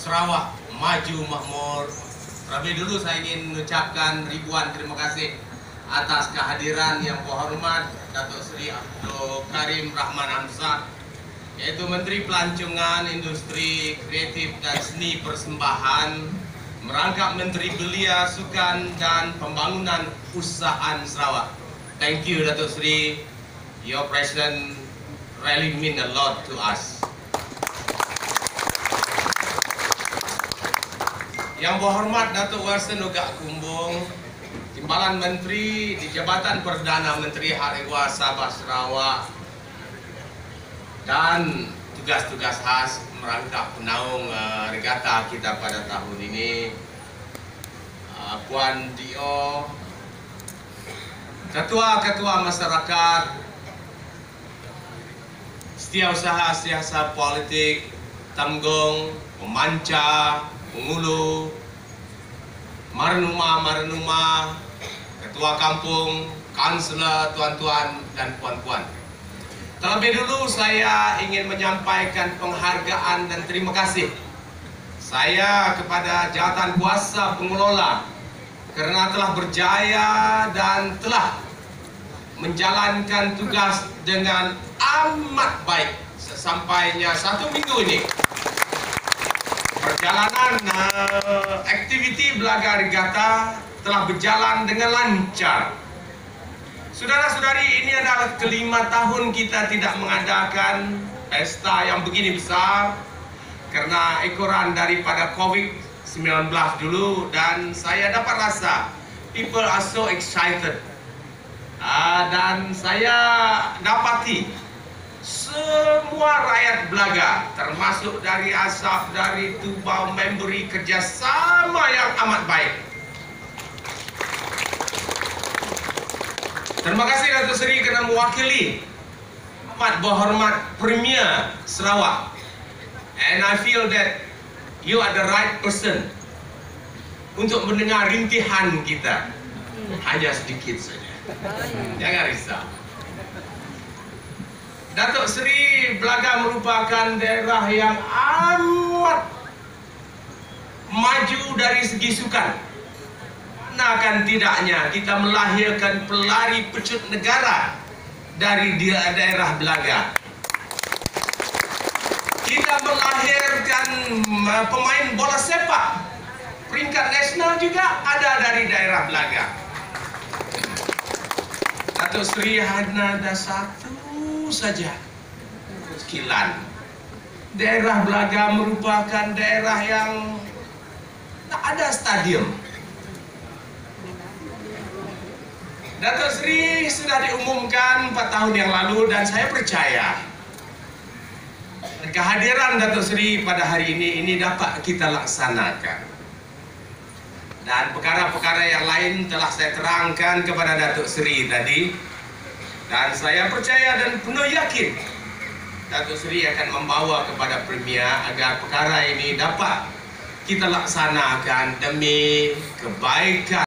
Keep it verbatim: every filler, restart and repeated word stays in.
Sarawak maju makmur. Terlebih dulu saya ingin mengucapkan ribuan terima kasih atas kehadiran yang berhormat Datuk Seri Abdul Karim Rahman Hamzah, yaitu Menteri Pelancongan, Industri Kreatif dan Seni Persembahan, merangkap Menteri Belia, Sukan dan Pembangunan Usahaan Sarawak. Thank you Datuk Seri. Your President really mean a lot to us. Yang berhormat Datuk Warsen Ugak Kumbung, Timbalan Menteri di Jabatan Perdana Menteri Hariwa Sabah Sarawak, dan tugas-tugas khas merangkap penaung uh, regata kita pada tahun ini, uh, Puan Dio, ketua-ketua masyarakat, setiausaha siasat politik, Tamgong, pemanca, pengulu, marenuma-marenuma, ketua kampung, kansler, tuan-tuan dan puan-puan. Terlebih dulu saya ingin menyampaikan penghargaan dan terima kasih saya kepada jawatan kuasa pengelola karena telah berjaya dan telah menjalankan tugas dengan amat baik sesampainya satu minggu ini. Perjalanan uh, aktiviti Belaga Regata telah berjalan dengan lancar. Saudara-saudari, ini adalah kelima tahun kita tidak mengadakan pesta yang begini besar karena ekoran daripada COVID sembilan belas dulu, dan saya dapat rasa people are so excited. Uh, dan saya dapati semua rakyat Belaga, termasuk dari Asap, dari Tubau, memberi kerjasama yang amat baik. Terima kasih Datuk Seri kerana mewakili amat berhormat Premier Sarawak. And I feel that you are the right person untuk mendengar rintihan kita. Hanya sedikit saja. Jangan risau. Datuk Seri Belaga merupakan daerah yang amat maju dari segi sukan. Mana kan tidaknya kita melahirkan pelari pecut negara dari daerah Belaga. Kita melahirkan pemain bola sepak peringkat nasional juga ada dari daerah Belaga. Datuk Seri hanya ada satu saja sekilan. Daerah Belaga merupakan daerah yang tak ada stadium. Datuk Seri sudah diumumkan empat tahun yang lalu, dan saya percaya kehadiran Datuk Seri pada hari ini ini dapat kita laksanakan. Dan perkara-perkara yang lain telah saya terangkan kepada Datuk Seri tadi. Dan saya percaya dan penuh yakin Datuk Seri akan membawa kepada Premier agar perkara ini dapat kita laksanakan demi kebaikan